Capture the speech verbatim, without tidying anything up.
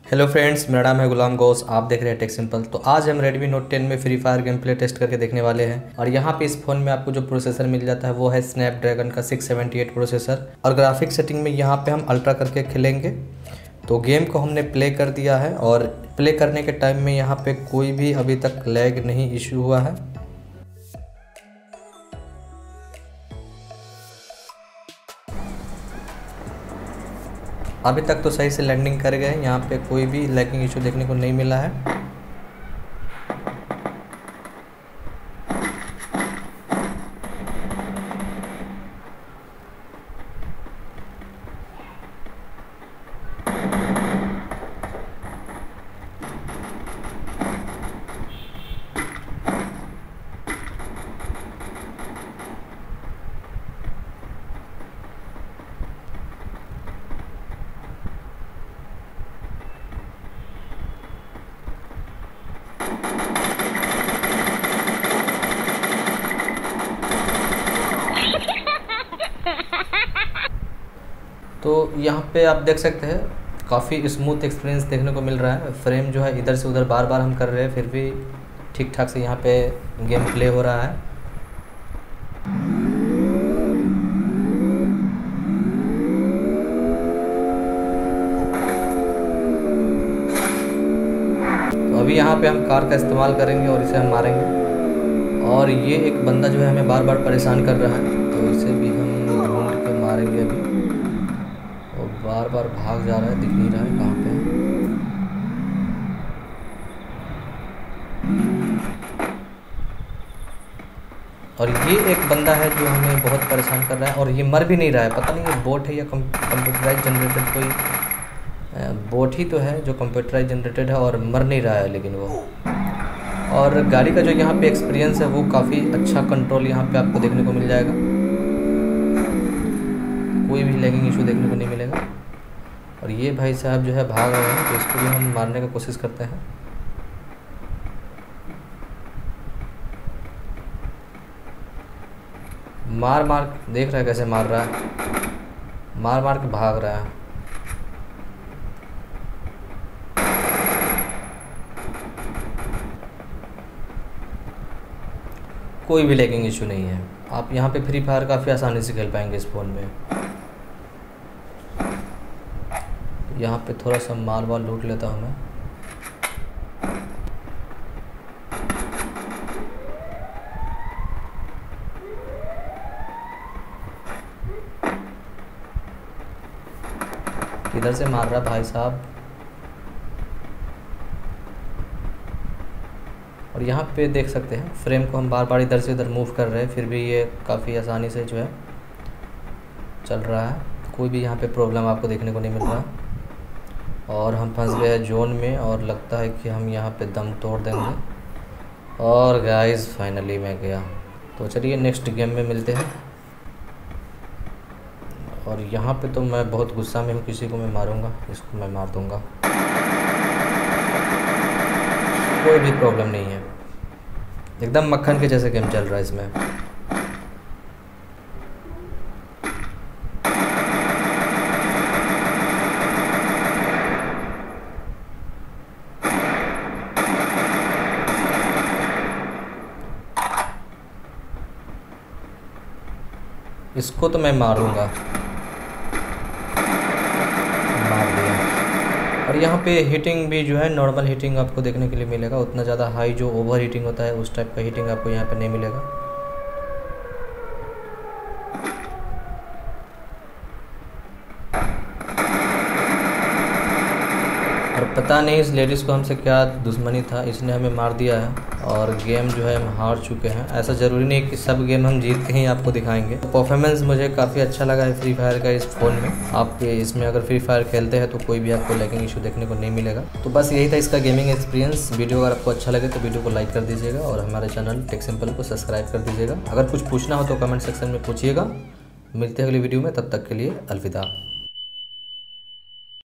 Hello friends, मेरा नाम है गुलाम गौस। आप देख रहे हैं टेक सिंपल। तो आज हम रेडमी नोट टेन में Free Fire game play test करके देखने वाले हैं। और यहाँ पे इस फ़ोन में आपको जो प्रोसेसर मिल जाता है वो है स्नैपड्रैगन का सिक्स सेवेंटी एट प्रोसेसर। और ग्राफिक सेटिंग में यहाँ पे हम अल्ट्रा करके खेलेंगे। तो गेम को हमने प्ले कर दिया है और प्ले करने के टाइम में यहाँ पर कोई भी अभी तक लैग नहीं इशू हुआ है। अभी तक तो सही से लैंडिंग कर गए, यहाँ पे कोई भी लैगिंग इशू देखने को नहीं मिला है। तो यहाँ पे आप देख सकते हैं काफ़ी स्मूथ एक्सपीरियंस देखने को मिल रहा है। फ्रेम जो है इधर से उधर बार बार हम कर रहे हैं, फिर भी ठीक ठाक से यहाँ पे गेम प्ले हो रहा है। तो अभी यहाँ पे हम कार का इस्तेमाल करेंगे और इसे हम मारेंगे। और ये एक बंदा जो है हमें बार बार परेशान कर रहा है, तो इसे भी हम ढूंढ के मारेंगे अभी। और बार बार भाग जा रहा है, दिख नहीं रहा है कहाँ पे है। और ये एक बंदा है जो हमें बहुत परेशान कर रहा है और ये मर भी नहीं रहा है। पता नहीं ये बोट है या कंप्यूटराइज जनरेटेड, कोई बोट ही तो है जो कंप्यूटराइज जनरेटेड है और मर नहीं रहा है लेकिन वो। और गाड़ी का जो यहाँ पे एक्सपीरियंस है वो काफ़ी अच्छा कंट्रोल यहाँ पे आपको देखने को मिल जाएगा। कोई भी लैगिंग इशू देखने को नहीं मिलेगा। और ये भाई साहब जो है भाग रहे हैं, तो इसको भी हम मारने का कोशिश करते हैं। मार मार देख रहा है कैसे मार रहा है, मार मार के भाग रहा है। कोई भी लैगिंग इशू नहीं है। आप यहाँ पे फ्री फायर काफ़ी आसानी से खेल पाएंगे इस फ़ोन में। यहाँ पे थोड़ा सा माल वाल लूट लेता हूँ मैं। इधर से मार रहा भाई साहब। और यहाँ पे देख सकते हैं फ्रेम को हम बार बार इधर से इधर मूव कर रहे हैं, फिर भी ये काफ़ी आसानी से जो है चल रहा है। कोई भी यहाँ पे प्रॉब्लम आपको देखने को नहीं मिल रहा। और हम फंस गए हैं जोन में और लगता है कि हम यहाँ पे दम तोड़ देंगे। और गाइस फाइनली मैं गया। तो चलिए नेक्स्ट गेम में मिलते हैं। और यहाँ पे तो मैं बहुत गुस्सा में हूँ, किसी को मैं मारूंगा, इसको मैं मार दूंगा। कोई भी प्रॉब्लम नहीं है, एकदम मक्खन के जैसे गेम चल रहा है इसमें। इसको तो मैं मारूंगा, मार दिया। और यहाँ पे हीटिंग भी जो है नॉर्मल हीटिंग आपको देखने के लिए मिलेगा। उतना ज़्यादा हाई जो ओवर हीटिंग होता है उस टाइप का हीटिंग आपको यहाँ पे नहीं मिलेगा। और पता नहीं इस लेडीज़ को हमसे क्या दुश्मनी था, इसने हमें मार दिया है और गेम जो है हम हार चुके हैं। ऐसा ज़रूरी नहीं कि सब गेम हम जीत के ही आपको दिखाएंगे। परफॉर्मेंस मुझे काफ़ी अच्छा लगा है फ्री फायर का इस फ़ोन में। आप इसमें अगर फ्री फायर खेलते हैं तो कोई भी आपको लैगिंग इशू देखने को नहीं मिलेगा। तो बस यही था इसका गेमिंग एक्सपीरियंस। वीडियो अगर आपको अच्छा लगे तो वीडियो को लाइक कर दीजिएगा और हमारे चैनल टेक सिंपल को सब्सक्राइब कर दीजिएगा। अगर कुछ पूछना हो तो कमेंट सेक्शन में पूछिएगा। मिलते हैं अगली वीडियो में, तब तक के लिए अलविदा।